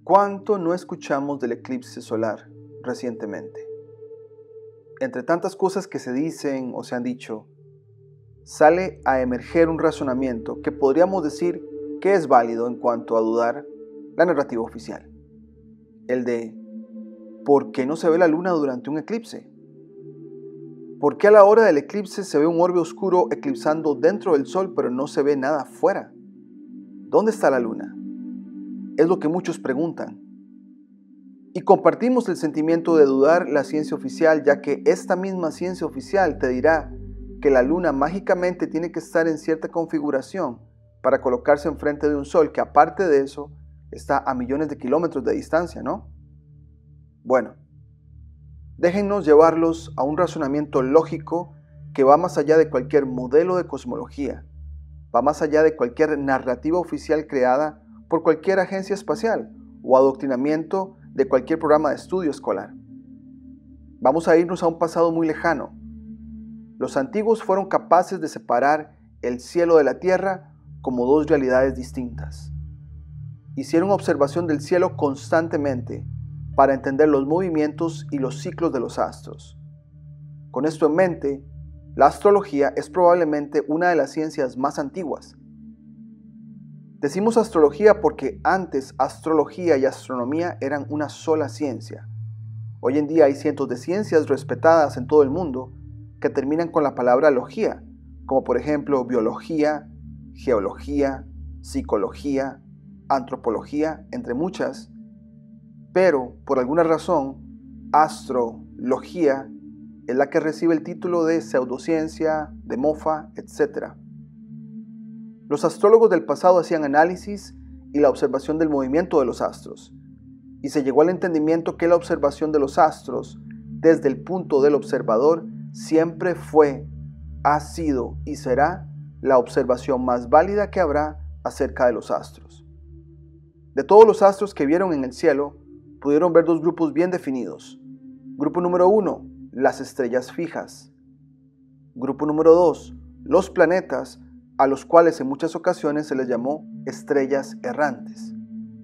¿Cuánto no escuchamos del eclipse solar recientemente? Entre tantas cosas que se dicen o se han dicho, sale a emerger un razonamiento que podríamos decir que es válido en cuanto a dudar la narrativa oficial. El de ¿por qué no se ve la luna durante un eclipse? ¿Por qué a la hora del eclipse se ve un orbe oscuro eclipsando dentro del sol pero no se ve nada afuera? ¿Dónde está la luna? Es lo que muchos preguntan. Y compartimos el sentimiento de dudar la ciencia oficial, ya que esta misma ciencia oficial te dirá que la luna mágicamente tiene que estar en cierta configuración para colocarse enfrente de un sol que, aparte de eso, está a millones de kilómetros de distancia, ¿no? Bueno, déjennos llevarlos a un razonamiento lógico que va más allá de cualquier modelo de cosmología, va más allá de cualquier narrativa oficial creada por cualquier agencia espacial o adoctrinamiento de cualquier programa de estudio escolar. Vamos a irnos a un pasado muy lejano. Los antiguos fueron capaces de separar el cielo de la tierra como dos realidades distintas. Hicieron observación del cielo constantemente para entender los movimientos y los ciclos de los astros. Con esto en mente, la astrología es probablemente una de las ciencias más antiguas. Decimos astrología porque antes astrología y astronomía eran una sola ciencia. Hoy en día hay cientos de ciencias respetadas en todo el mundo que terminan con la palabra logía, como por ejemplo biología, geología, psicología, antropología, entre muchas. Pero, por alguna razón, astrología es la que recibe el título de pseudociencia, de mofa, etc. Los astrólogos del pasado hacían análisis y la observación del movimiento de los astros, y se llegó al entendimiento que la observación de los astros, desde el punto del observador, siempre fue, ha sido y será la observación más válida que habrá acerca de los astros. De todos los astros que vieron en el cielo, pudieron ver dos grupos bien definidos. Grupo número 1, las estrellas fijas. Grupo número 2, los planetas, a los cuales en muchas ocasiones se les llamó estrellas errantes.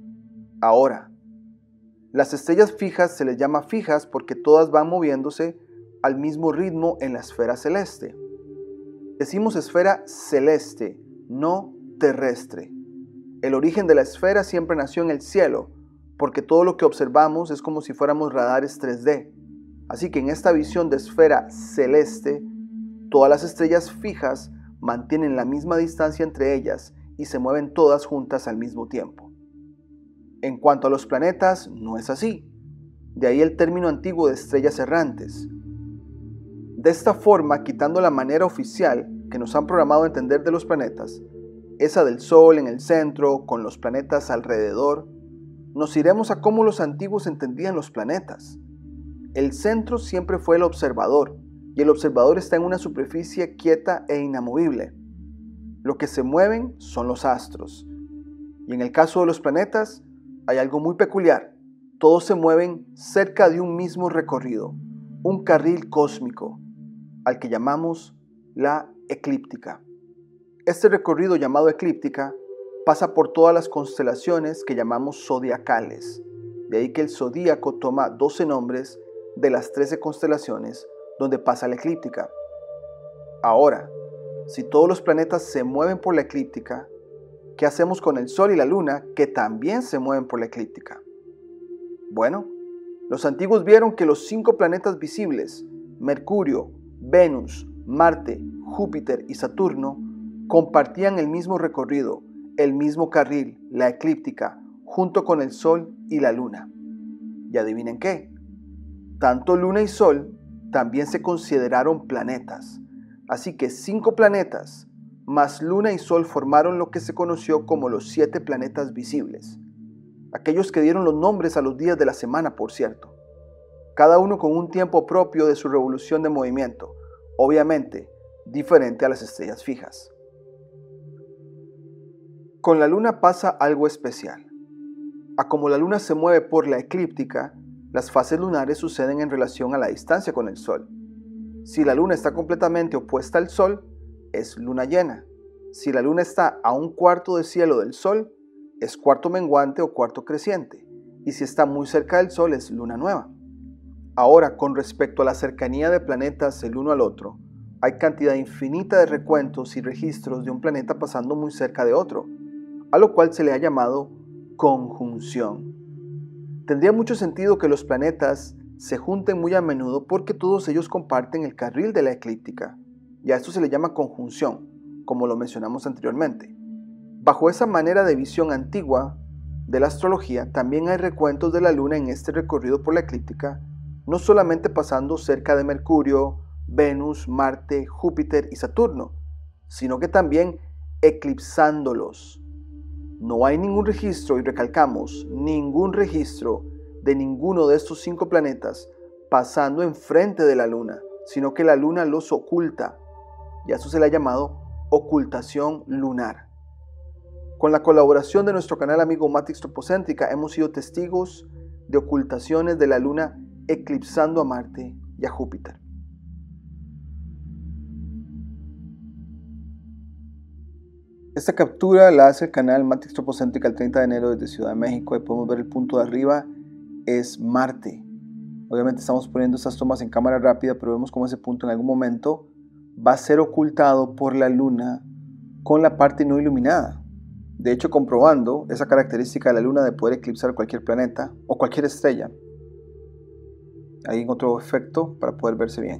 Ahora, las estrellas fijas se les llama fijas porque todas van moviéndose al mismo ritmo en la esfera celeste. Decimos esfera celeste, no terrestre. El origen de la esfera siempre nació en el cielo, porque todo lo que observamos es como si fuéramos radares 3D. Así que en esta visión de esfera celeste, todas las estrellas fijas mantienen la misma distancia entre ellas y se mueven todas juntas al mismo tiempo. En cuanto a los planetas, no es así. De ahí el término antiguo de estrellas errantes. De esta forma, quitando la manera oficial que nos han programado a entender de los planetas, esa del Sol en el centro, con los planetas alrededor, nos iremos a cómo los antiguos entendían los planetas. El centro siempre fue el observador, y el observador está en una superficie quieta e inamovible. Lo que se mueven son los astros. Y en el caso de los planetas, hay algo muy peculiar. Todos se mueven cerca de un mismo recorrido, un carril cósmico, al que llamamos la eclíptica. Este recorrido llamado eclíptica pasa por todas las constelaciones que llamamos zodiacales. De ahí que el zodíaco toma 12 nombres de las 13 constelaciones donde pasa la eclíptica. Ahora, si todos los planetas se mueven por la eclíptica, ¿qué hacemos con el Sol y la Luna que también se mueven por la eclíptica? Bueno, los antiguos vieron que los 5 planetas visibles, Mercurio, Venus, Marte, Júpiter y Saturno, compartían el mismo recorrido, el mismo carril, la eclíptica, junto con el Sol y la Luna. Y adivinen qué, tanto Luna y Sol también se consideraron planetas. Así que 5 planetas más Luna y Sol formaron lo que se conoció como los 7 planetas visibles. Aquellos que dieron los nombres a los días de la semana, por cierto. Cada uno con un tiempo propio de su revolución de movimiento, obviamente diferente a las estrellas fijas. Con la Luna pasa algo especial. A como la Luna se mueve por la eclíptica, las fases lunares suceden en relación a la distancia con el Sol. Si la Luna está completamente opuesta al Sol, es luna llena. Si la Luna está a un cuarto de cielo del Sol, es cuarto menguante o cuarto creciente. y si está muy cerca del Sol es luna nueva. Ahora, con respecto a la cercanía de planetas el uno al otro, hay cantidad infinita de recuentos y registros de un planeta pasando muy cerca de otro, a lo cual se le ha llamado conjunción. Tendría mucho sentido que los planetas se junten muy a menudo porque todos ellos comparten el carril de la eclíptica, y a esto se le llama conjunción, como lo mencionamos anteriormente. Bajo esa manera de visión antigua de la astrología, también hay recuentos de la Luna en este recorrido por la eclíptica, no solamente pasando cerca de Mercurio, Venus, Marte, Júpiter y Saturno, sino que también eclipsándolos. No hay ningún registro, y recalcamos, ningún registro de ninguno de estos 5 planetas pasando enfrente de la Luna, sino que la Luna los oculta, y a eso se le ha llamado ocultación lunar. Con la colaboración de nuestro canal amigo Matrix Tropocéntrica hemos sido testigos de ocultaciones de la Luna eclipsando a Marte y a Júpiter. Esta captura la hace el canal Matrix Tropocéntrica el 30 de enero desde Ciudad de México. Ahí podemos ver el punto de arriba es Marte. Obviamente estamos poniendo estas tomas en cámara rápida, pero vemos cómo ese punto en algún momento va a ser ocultado por la Luna con la parte no iluminada. De hecho, comprobando esa característica de la Luna de poder eclipsar cualquier planeta o cualquier estrella. Ahí en otro efecto para poder verse bien.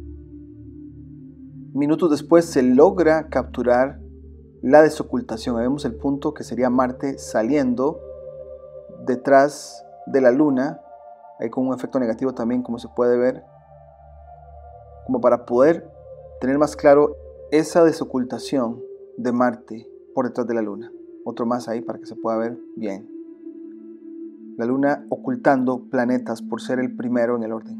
Minutos después se logra capturar la desocultación. Ahí vemos el punto que sería Marte saliendo detrás de la Luna, ahí con un efecto negativo también, como se puede ver, como para poder tener más claro esa desocultación de Marte por detrás de la Luna. Otro más ahí para que se pueda ver bien. La Luna ocultando planetas por ser el primero en el orden.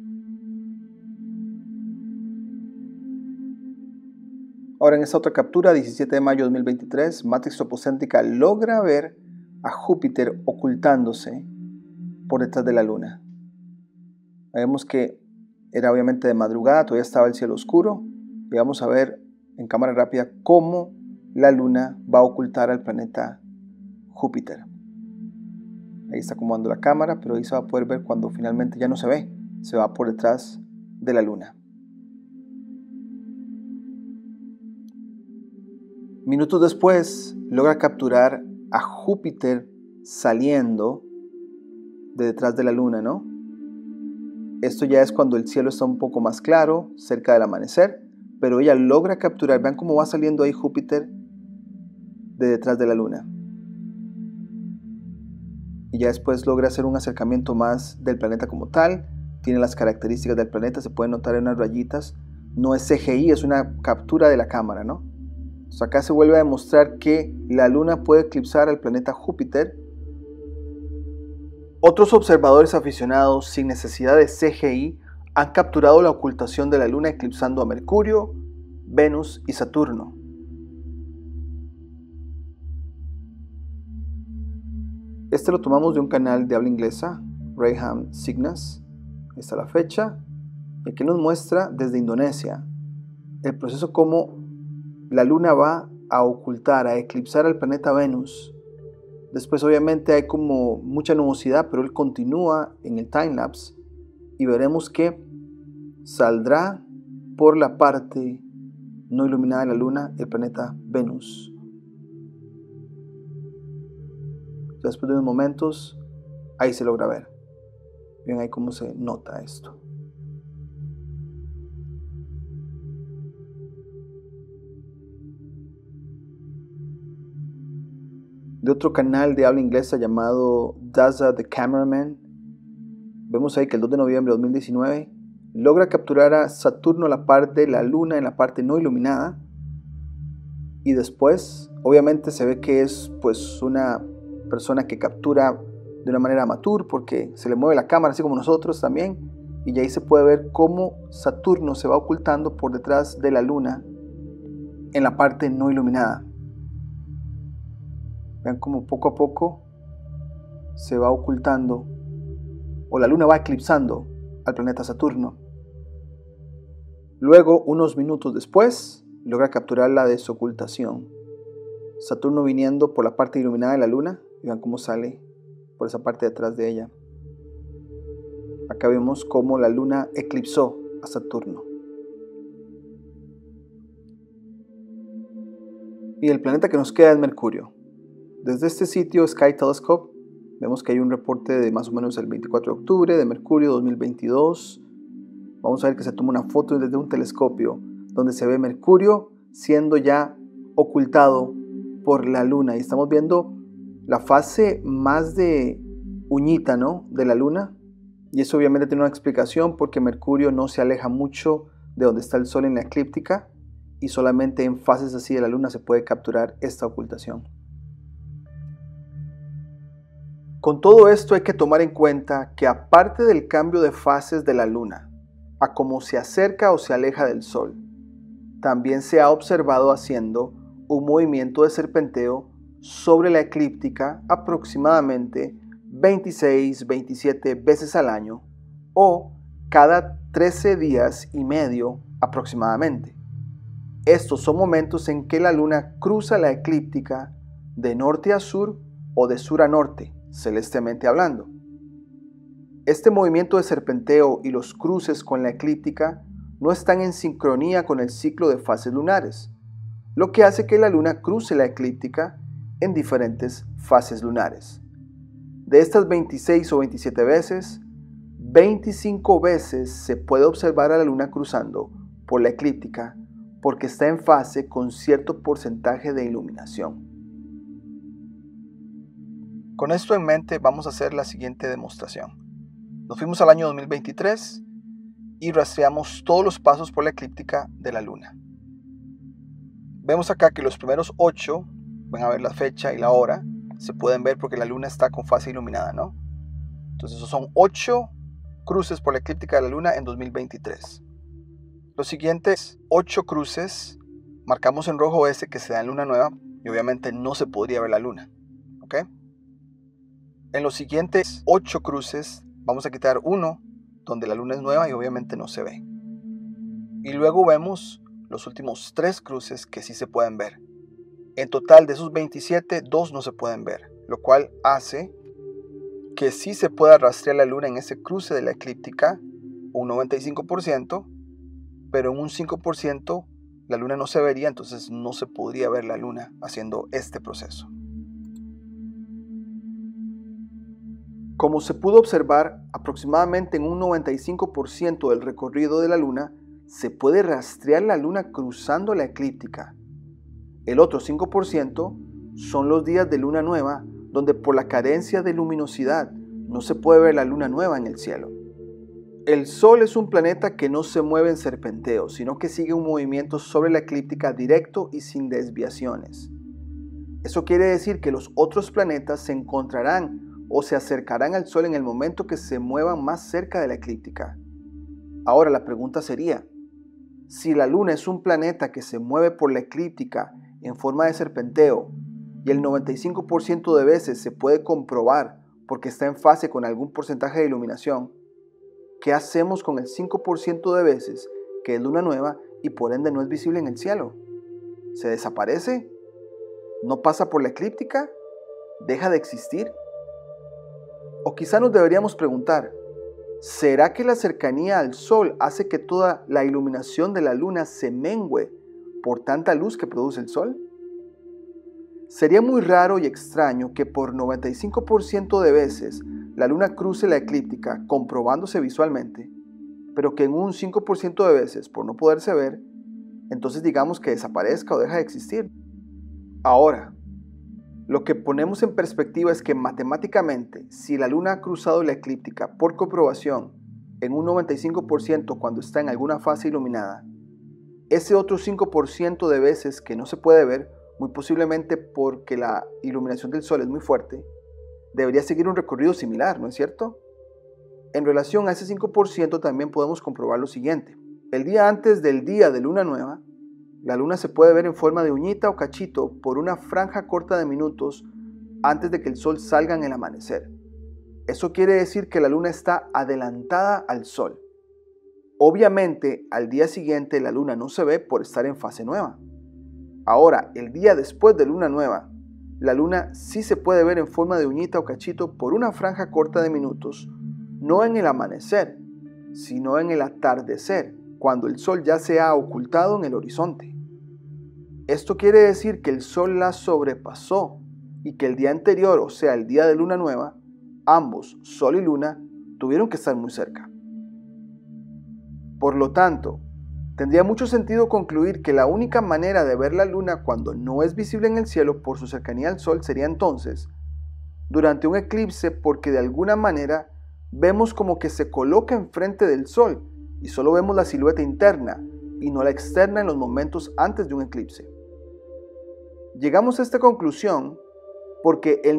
Ahora en esta otra captura, 17 de mayo de 2023, Matrix Tropocéntrica logra ver a Júpiter ocultándose por detrás de la Luna. Vemos que era obviamente de madrugada, todavía estaba el cielo oscuro, y vamos a ver en cámara rápida cómo la Luna va a ocultar al planeta Júpiter. Ahí está acomodando la cámara, pero ahí se va a poder ver cuando finalmente ya no se ve, se va por detrás de la Luna. Minutos después logra capturar a Júpiter saliendo de detrás de la Luna, ¿no? Esto ya es cuando el cielo está un poco más claro, cerca del amanecer, pero ella logra capturar, vean cómo va saliendo ahí Júpiter de detrás de la Luna. Y ya después logra hacer un acercamiento más del planeta como tal, tiene las características del planeta, se pueden notar en unas rayitas, no es CGI, es una captura de la cámara, ¿no? Entonces acá se vuelve a demostrar que la Luna puede eclipsar al planeta Júpiter. Otros observadores aficionados sin necesidad de CGI han capturado la ocultación de la Luna eclipsando a Mercurio, Venus y Saturno. Este lo tomamos de un canal de habla inglesa, Rayham Cygnus. Ahí está la fecha. Y aquí nos muestra desde Indonesia el proceso como la Luna va a ocultar, a eclipsar al planeta Venus. Después obviamente hay como mucha nubosidad, pero él continúa en el timelapse y veremos que saldrá por la parte no iluminada de la Luna el planeta Venus. Después de unos momentos, ahí se logra ver. Bien ahí cómo se nota esto. De otro canal de habla inglesa llamado Daza the Cameraman, vemos ahí que el 2 de noviembre de 2019 logra capturar a Saturno a la par de la Luna en la parte no iluminada, y después obviamente se ve que es pues una persona que captura de una manera amateur porque se le mueve la cámara así como nosotros también, y ahí se puede ver cómo Saturno se va ocultando por detrás de la Luna en la parte no iluminada. Vean cómo poco a poco se va ocultando, o la Luna va eclipsando al planeta Saturno. Luego, unos minutos después, logra capturar la desocultación. Saturno viniendo por la parte iluminada de la Luna, y vean cómo sale por esa parte de atrás de ella. Acá vemos cómo la luna eclipsó a Saturno. Y el planeta que nos queda es Mercurio. Desde este sitio Sky Telescope vemos que hay un reporte de más o menos el 24 de octubre de Mercurio 2022. Vamos a ver que se toma una foto desde un telescopio donde se ve Mercurio siendo ya ocultado por la luna. Y estamos viendo la fase más de uñita, ¿no?, de la luna. Y eso obviamente tiene una explicación porque Mercurio no se aleja mucho de donde está el Sol en la eclíptica y solamente en fases así de la luna se puede capturar esta ocultación. Con todo esto hay que tomar en cuenta que aparte del cambio de fases de la luna, a cómo se acerca o se aleja del Sol, también se ha observado haciendo un movimiento de serpenteo sobre la eclíptica aproximadamente 26-27 veces al año o cada 13 días y medio aproximadamente. Estos son momentos en que la luna cruza la eclíptica de norte a sur o de sur a norte, celestemente hablando. Este movimiento de serpenteo y los cruces con la eclíptica no están en sincronía con el ciclo de fases lunares, lo que hace que la luna cruce la eclíptica en diferentes fases lunares. De estas 26 o 27 veces, 25 veces se puede observar a la luna cruzando por la eclíptica porque está en fase con cierto porcentaje de iluminación. Con esto en mente vamos a hacer la siguiente demostración. Nos fuimos al año 2023 y rastreamos todos los pasos por la eclíptica de la luna. Vemos acá que los primeros 8, van a ver la fecha y la hora, se pueden ver porque la luna está con fase iluminada, ¿no? Entonces esos son 8 cruces por la eclíptica de la luna en 2023. Los siguientes 8 cruces, marcamos en rojo este que se da en luna nueva y obviamente no se podría ver la luna, ¿ok? En los siguientes 8 cruces vamos a quitar uno donde la luna es nueva y obviamente no se ve. Y luego vemos los últimos 3 cruces que sí se pueden ver. En total de esos 27, 2 no se pueden ver, lo cual hace que sí se pueda rastrear la luna en ese cruce de la eclíptica un 95%, pero en un 5% la luna no se vería, entonces no se podría ver la luna haciendo este proceso. Como se pudo observar, aproximadamente en un 95% del recorrido de la luna se puede rastrear la luna cruzando la eclíptica. El otro 5% son los días de luna nueva, donde por la carencia de luminosidad no se puede ver la luna nueva en el cielo. El Sol es un planeta que no se mueve en serpenteo, sino que sigue un movimiento sobre la eclíptica directo y sin desviaciones. Eso quiere decir que los otros planetas se encontrarán o se acercarán al Sol en el momento que se muevan más cerca de la eclíptica. Ahora la pregunta sería, si la Luna es un planeta que se mueve por la eclíptica en forma de serpenteo y el 95% de veces se puede comprobar porque está en fase con algún porcentaje de iluminación, ¿qué hacemos con el 5% de veces que es luna nueva y por ende no es visible en el cielo? ¿Se desaparece? ¿No pasa por la eclíptica? ¿Deja de existir? O quizá nos deberíamos preguntar, ¿será que la cercanía al Sol hace que toda la iluminación de la luna se mengüe por tanta luz que produce el Sol? Sería muy raro y extraño que por 95% de veces la luna cruce la eclíptica comprobándose visualmente, pero que en un 5% de veces, por no poderse ver, entonces digamos que desaparezca o deja de existir. Ahora, lo que ponemos en perspectiva es que matemáticamente, si la luna ha cruzado la eclíptica por comprobación en un 95% cuando está en alguna fase iluminada, ese otro 5% de veces que no se puede ver, muy posiblemente porque la iluminación del Sol es muy fuerte, debería seguir un recorrido similar, ¿no es cierto? En relación a ese 5% también podemos comprobar lo siguiente. El día antes del día de luna nueva, la luna se puede ver en forma de uñita o cachito por una franja corta de minutos antes de que el Sol salga en el amanecer. Eso quiere decir que la luna está adelantada al Sol. Obviamente, al día siguiente la luna no se ve por estar en fase nueva. Ahora, el día después de luna nueva, la luna sí se puede ver en forma de uñita o cachito por una franja corta de minutos, no en el amanecer, sino en el atardecer, cuando el sol ya se ha ocultado en el horizonte. Esto quiere decir que el sol la sobrepasó y que el día anterior, o sea, el día de luna nueva, ambos, sol y luna, tuvieron que estar muy cerca. Por lo tanto, tendría mucho sentido concluir que la única manera de ver la luna cuando no es visible en el cielo por su cercanía al sol sería entonces durante un eclipse, porque de alguna manera vemos como que se coloca enfrente del sol y solo vemos la silueta interna y no la externa en los momentos antes de un eclipse. Llegamos a esta conclusión porque el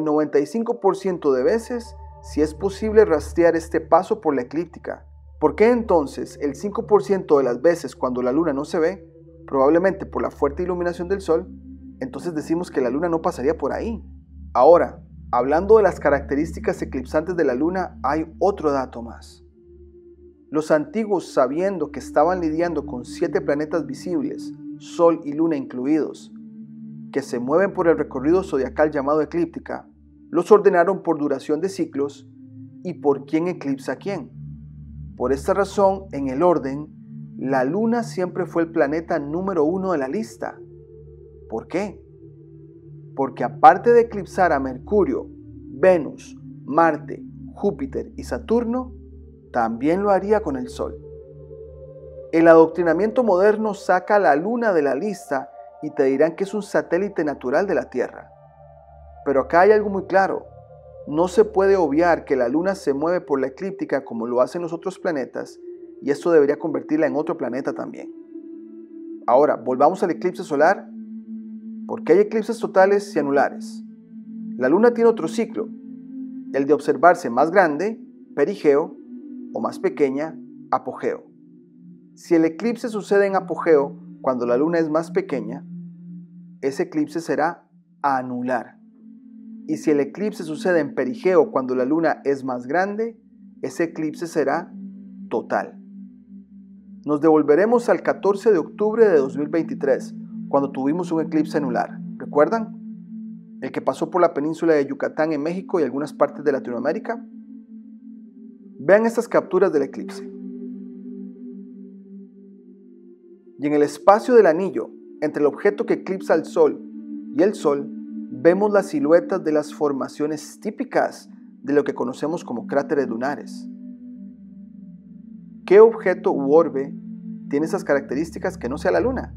95% de veces sí es posible rastrear este paso por la eclíptica. ¿Por qué entonces el 5% de las veces cuando la luna no se ve, probablemente por la fuerte iluminación del sol, entonces decimos que la luna no pasaría por ahí? Ahora, hablando de las características eclipsantes de la luna, hay otro dato más. Los antiguos, sabiendo que estaban lidiando con 7 planetas visibles, sol y luna incluidos, que se mueven por el recorrido zodiacal llamado eclíptica, los ordenaron por duración de ciclos y por quién eclipsa a quién. Por esta razón, en el orden, la luna siempre fue el planeta número 1 de la lista. ¿Por qué? Porque aparte de eclipsar a Mercurio, Venus, Marte, Júpiter y Saturno, también lo haría con el Sol. El adoctrinamiento moderno saca a la luna de la lista y te dirán que es un satélite natural de la Tierra. Pero acá hay algo muy claro. No se puede obviar que la luna se mueve por la eclíptica como lo hacen los otros planetas, y esto debería convertirla en otro planeta también. Ahora, volvamos al eclipse solar, porque hay eclipses totales y anulares. La luna tiene otro ciclo, el de observarse más grande, perigeo, o más pequeña, apogeo. Si el eclipse sucede en apogeo, cuando la luna es más pequeña, ese eclipse será anular. Y si el eclipse sucede en perigeo, cuando la luna es más grande, ese eclipse será total. Nos devolveremos al 14 de octubre de 2023, cuando tuvimos un eclipse anular. ¿Recuerdan? El que pasó por la península de Yucatán en México y algunas partes de Latinoamérica. Vean estas capturas del eclipse. Y en el espacio del anillo, entre el objeto que eclipsa al Sol y el Sol, vemos las siluetas de las formaciones típicas de lo que conocemos como cráteres lunares. ¿Qué objeto u orbe tiene esas características que no sea la luna?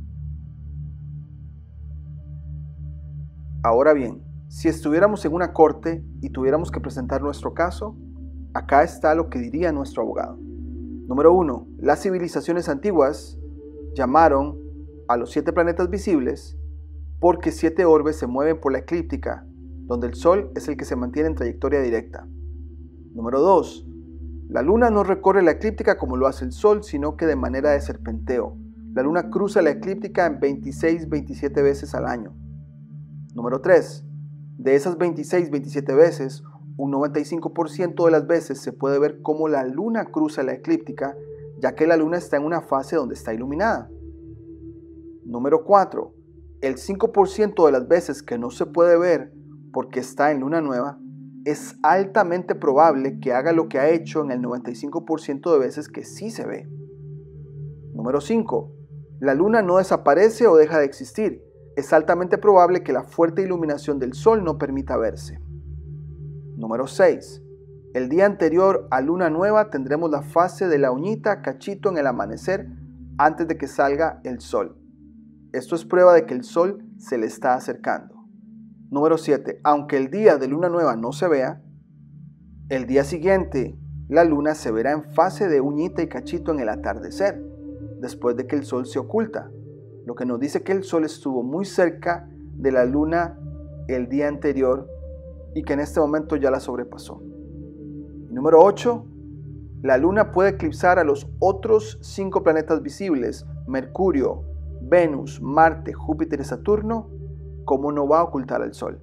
Ahora bien, si estuviéramos en una corte y tuviéramos que presentar nuestro caso, acá está lo que diría nuestro abogado. Número 1. Las civilizaciones antiguas llamaron a los 7 planetas visibles porque 7 orbes se mueven por la eclíptica, donde el Sol es el que se mantiene en trayectoria directa. Número 2. La luna no recorre la eclíptica como lo hace el Sol, sino que de manera de serpenteo. La luna cruza la eclíptica en 26-27 veces al año. Número 3. De esas 26-27 veces, un 95% de las veces se puede ver cómo la luna cruza la eclíptica, ya que la luna está en una fase donde está iluminada. Número 4. El 5% de las veces que no se puede ver porque está en luna nueva, es altamente probable que haga lo que ha hecho en el 95% de veces que sí se ve. Número 5. La luna no desaparece o deja de existir. Es altamente probable que la fuerte iluminación del Sol no permita verse. Número 6. El día anterior a luna nueva tendremos la fase de la uñita cachito en el amanecer antes de que salga el Sol. Esto es prueba de que el Sol se le está acercando. Número 7. Aunque el día de luna nueva no se vea, el día siguiente la luna se verá en fase de uñita y cachito en el atardecer, después de que el Sol se oculta, lo que nos dice que el Sol estuvo muy cerca de la luna el día anterior y que en este momento ya la sobrepasó. Número 8. La luna puede eclipsar a los otros 5 planetas visibles, Mercurio, Venus, Marte, Júpiter y Saturno, como no va a ocultar al Sol.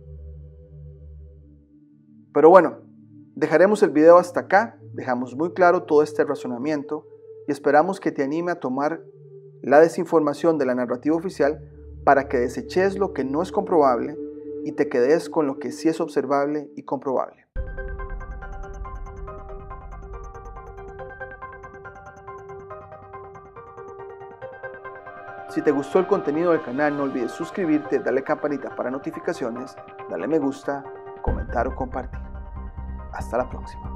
Pero bueno, dejaremos el video hasta acá, dejamos muy claro todo este razonamiento y esperamos que te anime a tomar la desinformación de la narrativa oficial para que deseches lo que no es comprobable y te quedes con lo que sí es observable y comprobable. Si te gustó el contenido del canal, no olvides suscribirte, darle campanita para notificaciones, darle me gusta, comentar o compartir. Hasta la próxima.